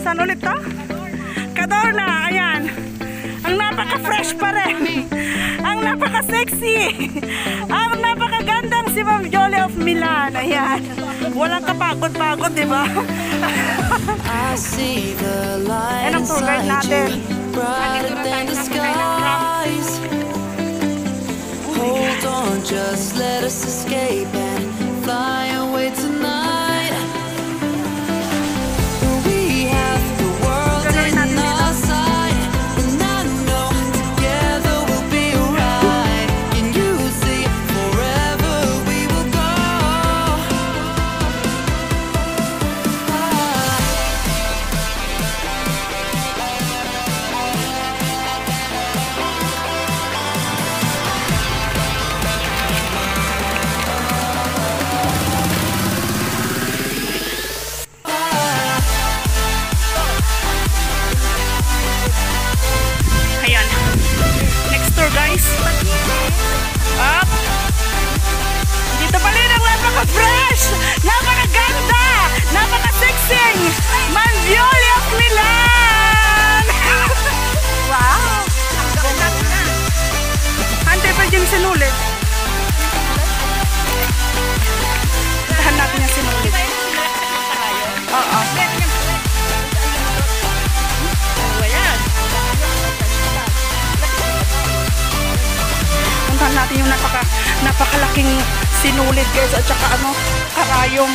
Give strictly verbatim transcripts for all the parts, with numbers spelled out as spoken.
Saan ulit to? Cadorna, ayan. Ang napaka-fresh pa rin. Ang napaka-sexy. Ang napakagandang si Ma'am Jolie of Milan. Ayan. Walang kapagod-pagod, di ba? Ayan ang tour guide natin. Nandito na tayo sa skies. Hold on, just let us escape and fly away tonight. We have the world in our sight, and I know together we'll be right. Can you see forever we will go? Ayan. Next tour guys. Up. Dito pa rin ang napaka-fresh, napaka-ganda, napaka-sexy Ma'am Jolie of Milan. Wow. Ang ganda na. Hante pa dyan sinulit. Tahan natin yung sinulit. Oo. Puntahan natin yung napaka, napakalaking sinulid guys at saka ano, karayom.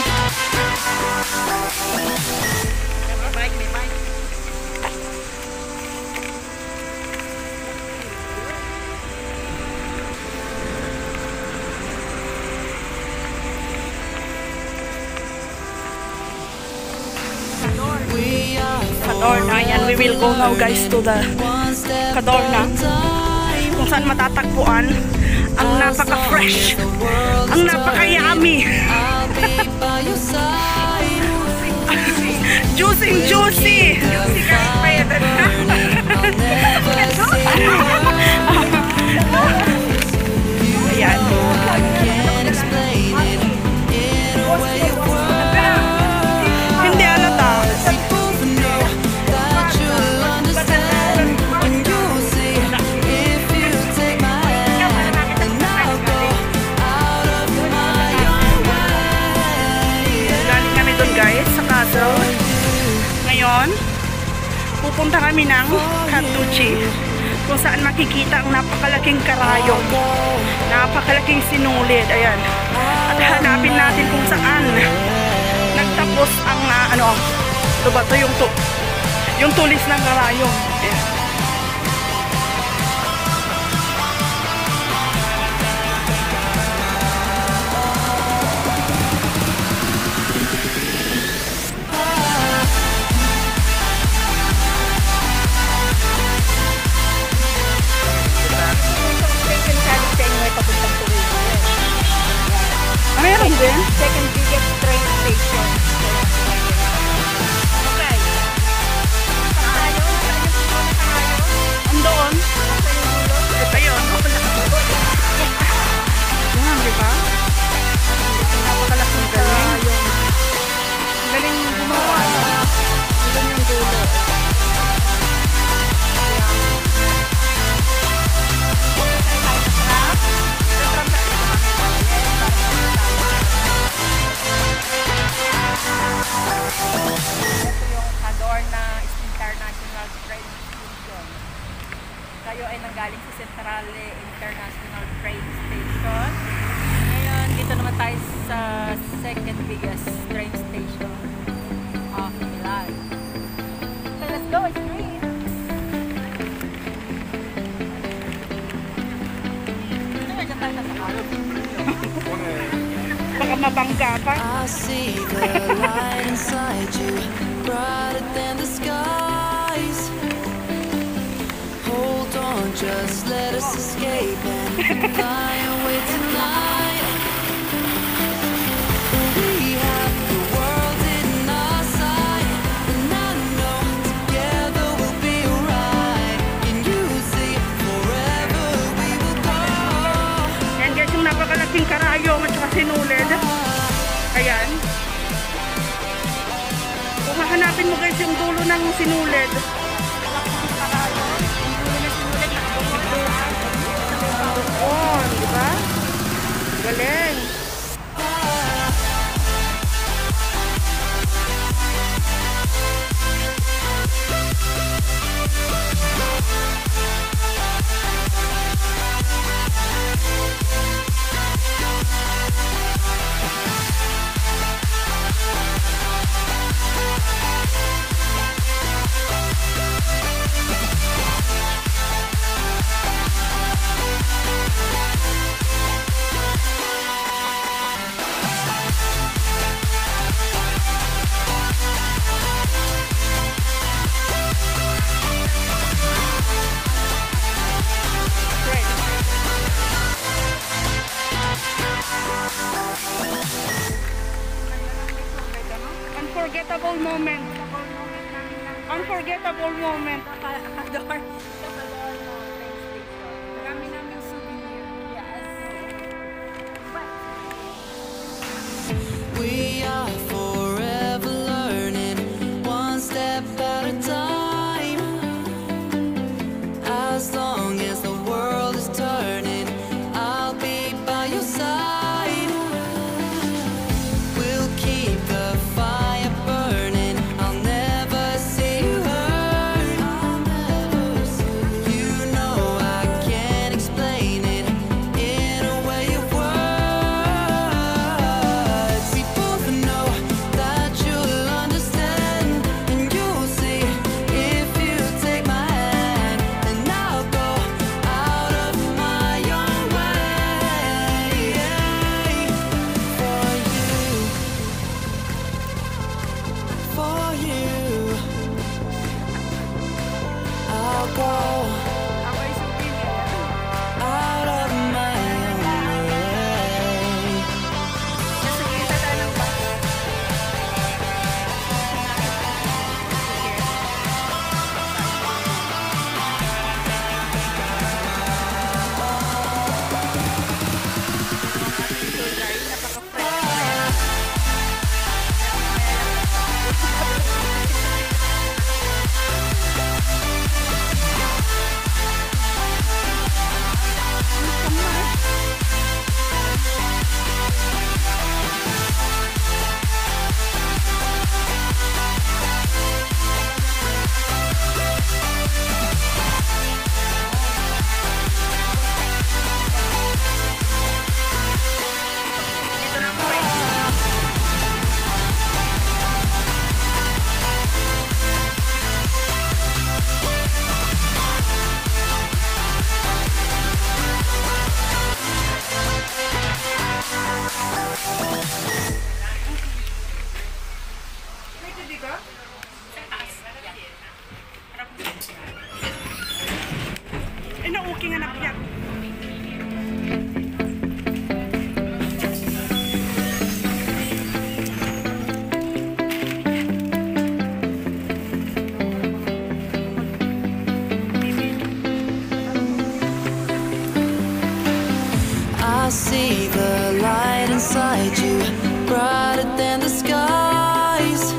Cadorna, ayan, we will go now guys to the Cadorna, kung saan matatagpuan ang napaka-fresh, ang napaka-yummy, juicy juicy ayan. Hindi alata. Ngayon, pupunta kami ng Cantucci, kung saan makikita ang napakalaking karayom, napakalaking sinulid. Ayan. At hanapin natin kung saan nagtapos ang uh, ano, ito ba ito yung, tu yung tulis ng karayom. Ayan. Meron din? Second biggest train station. Okay. Tayo? Andoon? Ayun. Yan, di ba? Napakalaking galing. Galing gumawa. Galing yung dulo. Tayo ay nanggaling sa Centrale International Train Station. Ngayon, dito naman tayo sa second biggest train station of Milan. So, let's go, it's free! Dito na dyan tayo sa sakalo. Baka mabangga pa. I see the light inside you, brighter than the skies. Hold on, just let us escape and fly away tonight. We have the world in our sight, and I know together we'll be right. Can you see forever we will go? Yan guys, yung napakalaking karayom at saka sinulid. Ayan. Kung hahanap Hanapin mo guys yung dulo ng sinulid. Oh, di ba? Galing. Unforgettable moment. Unforgettable moment. Kapalor. Kapalor no, train station. Marami namin souvenir. Yes. We are forever learning, one step at a time. As long as the world is turning, I'll be by your side. We'll keep the fire burning. I'll never see you hurt. You know I can't explain it in a way of words. We both know that you'll understand, and you'll see if you take my hand, and I'll go out of my own way for you, for you. I'll go Ako'y souvenir. out of my own way. Nasa kita tayo ng bus. Dito na po eh. May tubig ka? Eh, nauking anak niya. I see the light inside you, brighter than the skies.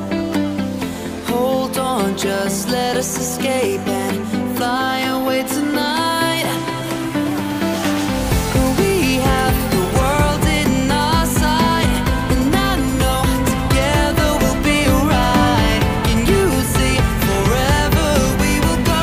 Hold on, just let us escape and fly away tonight. We have the world in our sight, and I know together we'll be alright. Can you see forever we will go?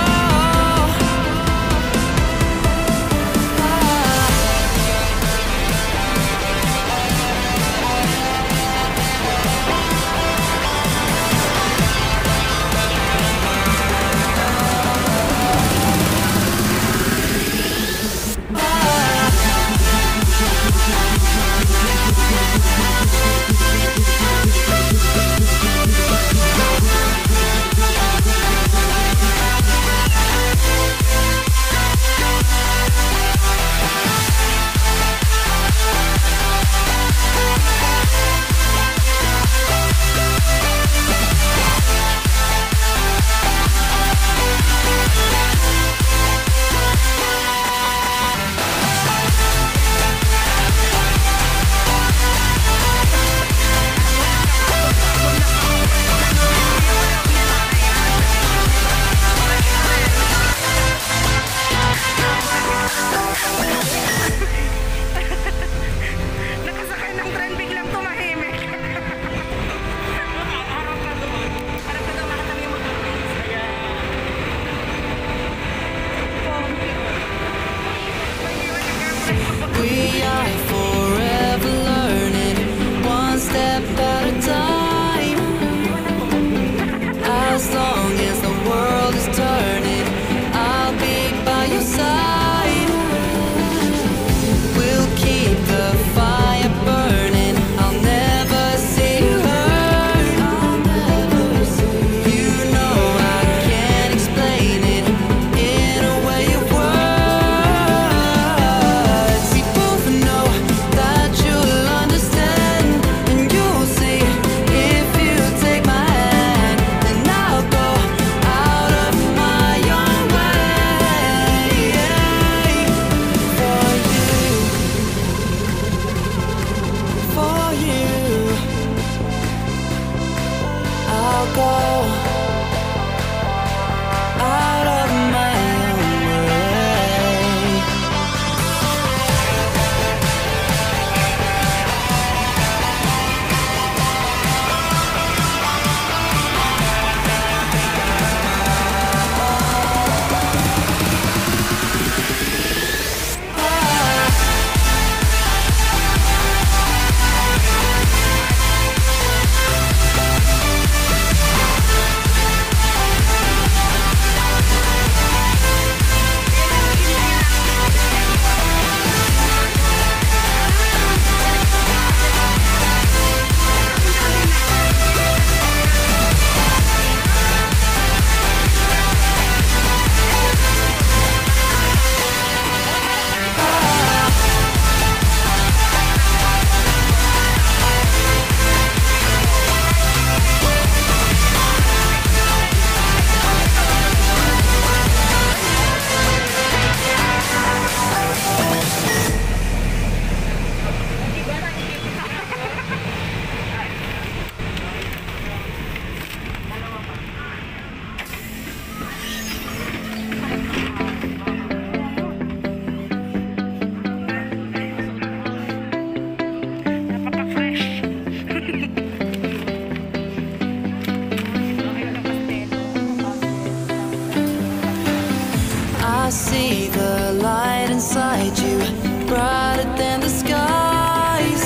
I see the light inside you, brighter than the skies.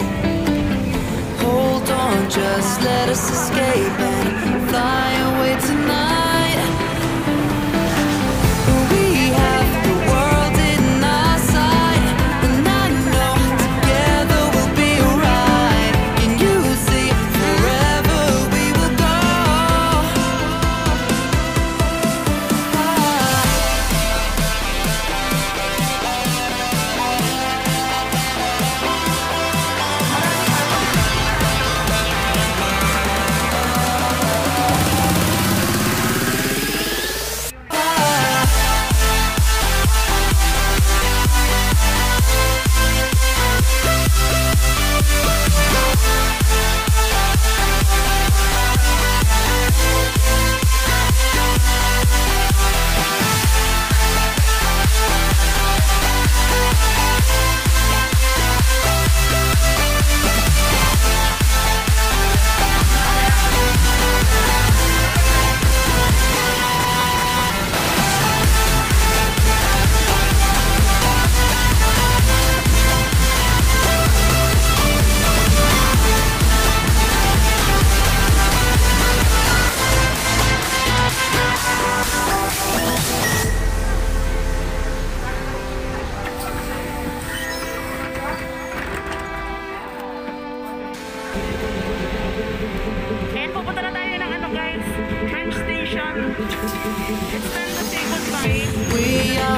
Hold on, just let us escape and fly away tonight. We have the world in our sight, and I know together we'll be alright. Can you see forever we will go? And pupunta na tayo ng ano guys, train station. It's time to say goodbye. We are